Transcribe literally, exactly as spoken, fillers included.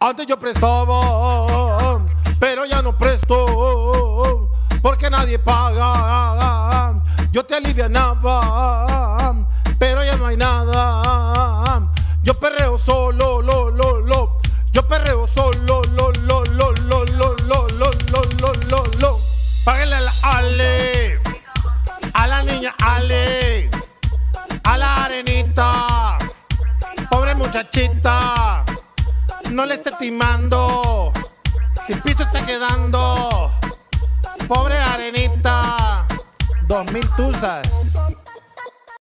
Antes yo prestaba, pero ya no presto, porque nadie paga. Yo te alivianaba, pero ya no hay nada. Yo perreo solo, lo, lo, lo. Yo perreo solo, lo, lo, lo, lo, lo, lo, lo, lo, lo, lo, lo. Páguenle a la Ale, a la niña Ale, a la Arenita, pobre muchachita, no le esté timando, sin piso está quedando, pobre Arenita, dos mil tuzas.